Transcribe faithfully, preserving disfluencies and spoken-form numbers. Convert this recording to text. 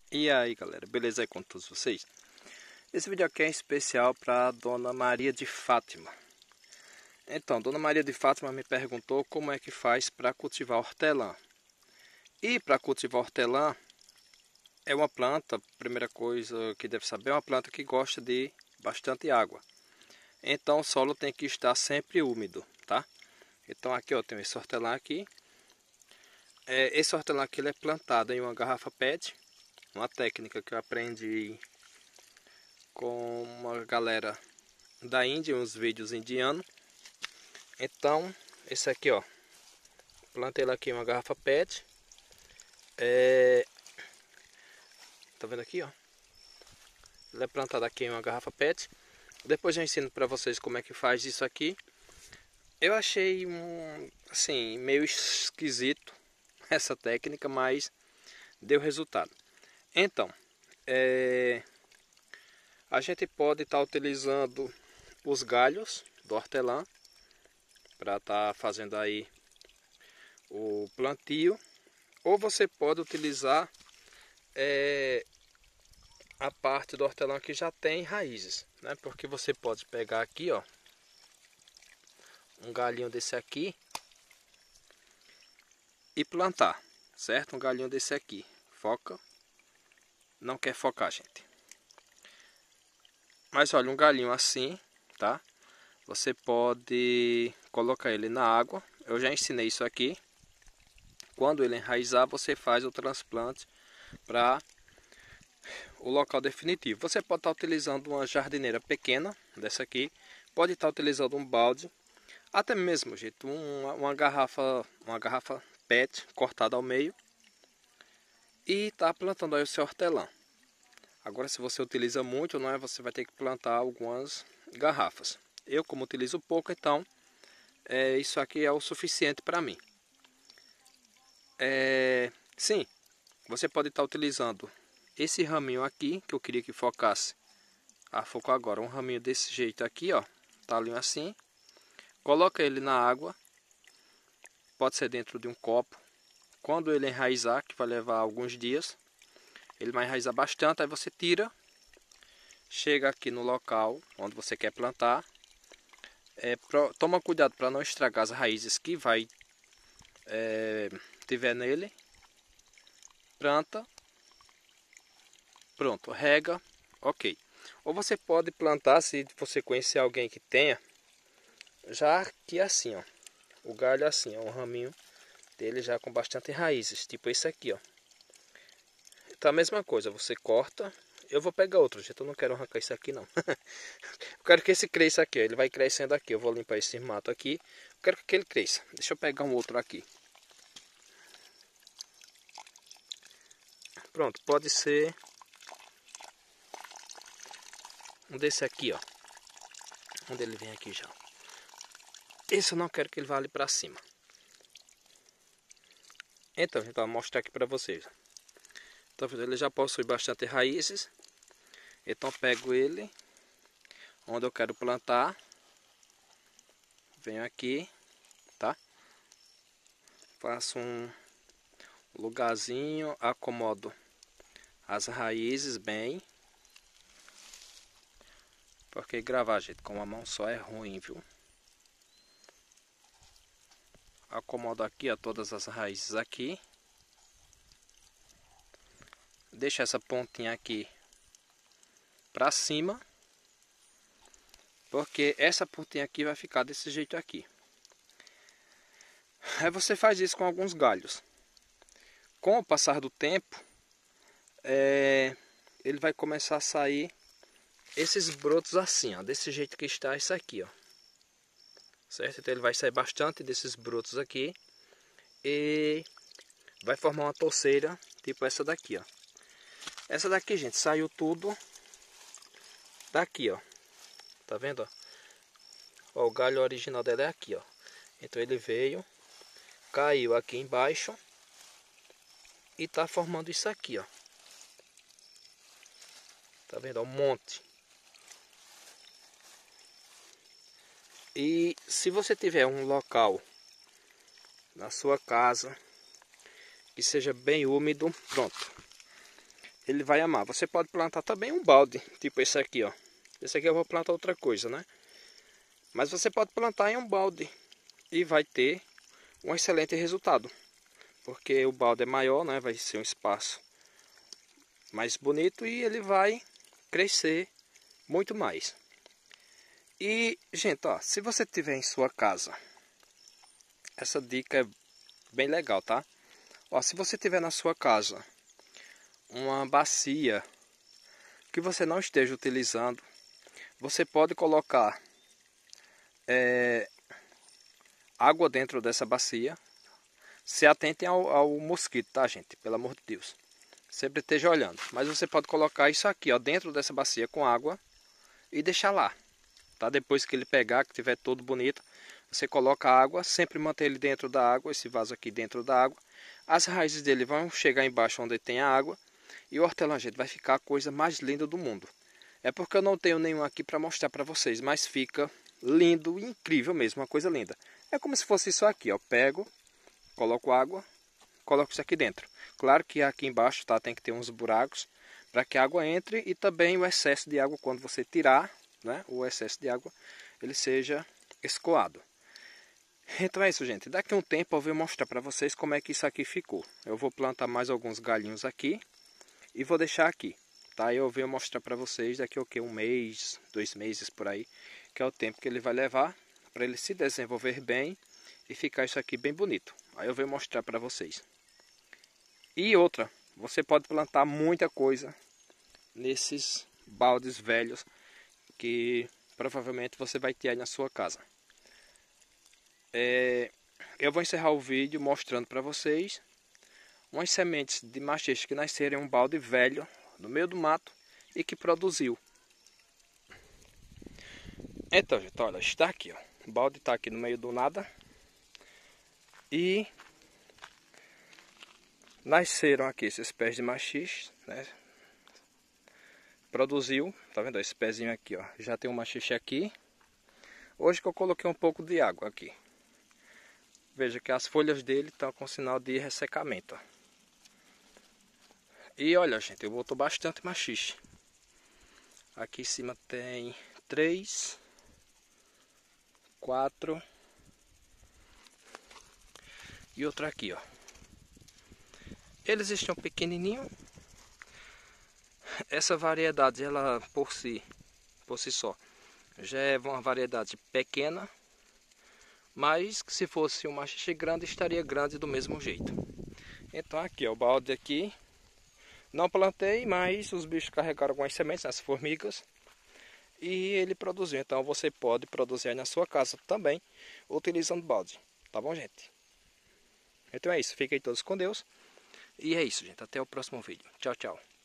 E aí galera, beleza aí com todos vocês? Esse vídeo aqui é especial para Dona Maria de Fátima. Então, Dona Maria de Fátima me perguntou como é que faz para cultivar hortelã. E para cultivar hortelã, é uma planta, primeira coisa que deve saber, é uma planta que gosta de bastante água. Então o solo tem que estar sempre úmido, tá? Então aqui ó, tem esse hortelã aqui. É, esse hortelã aqui ele é plantado em uma garrafa P E T. Uma técnica que eu aprendi com uma galera da Índia, uns vídeos indianos. Então, esse aqui ó, plantei ele aqui em uma garrafa P E T. É... Tá vendo aqui ó? Ele é plantado aqui em uma garrafa P E T. Depois eu ensino para vocês como é que faz isso aqui. Eu achei um, assim, meio esquisito essa técnica, mas deu resultado. Então, é... a gente pode estar tá utilizando os galhos do hortelã para estar tá fazendo aí o plantio, ou você pode utilizar é, a parte do hortelã que já tem raízes, né? Porque você pode pegar aqui, ó, um galinho desse aqui e plantar, certo? Um galinho desse aqui, foca, não quer focar, gente. Mas olha, um galinho assim, tá? Você pode colocar ele na água. Eu já ensinei isso aqui. Quando ele enraizar, você faz o transplante para o local definitivo. Você pode estar utilizando uma jardineira pequena, dessa aqui. Pode estar utilizando um balde. Até mesmo, gente, uma, uma garrafa, uma garrafa P E T cortada ao meio. E tá plantando aí o seu hortelã. Agora, se você utiliza muito, não é? Você vai ter que plantar algumas garrafas. Eu, como utilizo pouco, então é, isso aqui é o suficiente para mim. É, sim, você pode estar utilizando esse raminho aqui, que eu queria que focasse. Ah, focou agora. Um raminho desse jeito aqui, ó. Talinho assim. Coloca ele na água. Pode ser dentro de um copo. Quando ele enraizar, que vai levar alguns dias, ele vai enraizar bastante. Aí você tira. Chega aqui no local onde você quer plantar. É, pro, toma cuidado para não estragar as raízes que vai é, tiver nele. Planta. Pronto, rega. Ok. Ou você pode plantar, se você conhecer alguém que tenha, já aqui assim, ó. O galho assim, ó, um raminho dele já com bastante raízes, tipo esse aqui, ó. Então a mesma coisa, você corta. Eu vou pegar outro, gente, eu não quero arrancar isso aqui não. Eu quero que esse cresça aqui, ó. Ele vai crescendo aqui. Eu vou limpar esse mato aqui. Eu quero que ele cresça. Deixa eu pegar um outro aqui. Pronto, pode ser um desse aqui, ó. Onde ele vem aqui já. Esse eu não quero que ele vá ali pra cima. Então, gente, vou mostrar aqui pra vocês. Então, ele já possui bastante raízes. Então, pego ele onde eu quero plantar. Venho aqui, tá? Faço um lugarzinho, acomodo as raízes bem. Porque gravar, gente, com uma mão só é ruim, viu? Acomodo aqui, ó, todas as raízes aqui. Deixo essa pontinha aqui pra cima. Porque essa pontinha aqui vai ficar desse jeito aqui. Aí você faz isso com alguns galhos. Com o passar do tempo, é, ele vai começar a sair esses brotos assim, ó, desse jeito que está isso aqui, ó. Certo? Então ele vai sair bastante desses brotos aqui e vai formar uma touceira tipo essa daqui, ó. Essa daqui, gente, saiu tudo daqui, ó. Tá vendo, ó? Ó, o galho original dela é aqui, ó. Então ele veio, caiu aqui embaixo e tá formando isso aqui, ó. Tá vendo? Ó, um monte. E se você tiver um local na sua casa que seja bem úmido, pronto. ele vai amar. Você pode plantar também um balde, tipo esse aqui, ó. Esse aqui eu vou plantar outra coisa, né? Mas você pode plantar em um balde e vai ter um excelente resultado. Porque o balde é maior, né? Vai ser um espaço mais bonito e ele vai crescer muito mais. E, gente, ó, se você tiver em sua casa, essa dica é bem legal, tá? Ó, se você tiver na sua casa uma bacia que você não esteja utilizando, você pode colocar é, água dentro dessa bacia. Se atentem ao, ao mosquito, tá, gente? Pelo amor de Deus. Sempre esteja olhando. Mas você pode colocar isso aqui, ó, dentro dessa bacia com água e deixar lá, tá? Depois que ele pegar, que tiver todo bonito, você coloca a água, sempre manter ele dentro da água, esse vaso aqui dentro da água. As raízes dele vão chegar embaixo onde tem a água e o hortelã, gente, vai ficar a coisa mais linda do mundo. É porque eu não tenho nenhum aqui para mostrar para vocês, mas fica lindo, incrível mesmo, uma coisa linda. É como se fosse isso aqui, ó, pego, coloco água, coloco isso aqui dentro. Claro que aqui embaixo, tá, tem que ter uns buracos para que a água entre e também o excesso de água, quando você tirar, né, o excesso de água, ele seja escoado. Então é isso, gente. Daqui a um tempo eu vou mostrar para vocês como é que isso aqui ficou. Eu vou plantar mais alguns galhinhos aqui e vou deixar aqui, tá? Eu venho mostrar para vocês daqui a okay, um mês, dois meses por aí, que é o tempo que ele vai levar para ele se desenvolver bem e ficar isso aqui bem bonito. Aí eu venho mostrar para vocês. E outra, você pode plantar muita coisa nesses baldes velhos que provavelmente você vai ter aí na sua casa. É, eu vou encerrar o vídeo mostrando para vocês umas sementes de machixe que nasceram em um balde velho no meio do mato e que produziu. Então, gente, olha, está aqui, ó. O balde está aqui no meio do nada e nasceram aqui esses pés de machixe, né? Produziu, tá vendo? Esse pezinho aqui, ó, já tem um machixe aqui. Hoje que eu coloquei um pouco de água aqui. Veja que as folhas dele estão com sinal de ressecamento, ó. E olha, gente, eu boto bastante machixe. Aqui em cima tem três, quatro e outro aqui, ó. Eles estão pequenininhos. Essa variedade, ela por si, por si só, já é uma variedade pequena, mas se fosse um machixe grande, estaria grande do mesmo jeito. Então aqui, ó, o balde aqui, não plantei, mas os bichos carregaram algumas sementes, as formigas, e ele produziu. Então você pode produzir aí na sua casa também, utilizando balde, tá bom, gente? Então é isso, fiquem todos com Deus, e é isso, gente, até o próximo vídeo. Tchau, tchau.